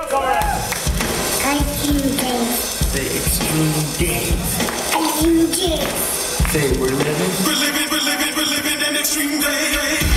Extreme days. Say extreme days. Extreme days. Say we're living. We're living in extreme days.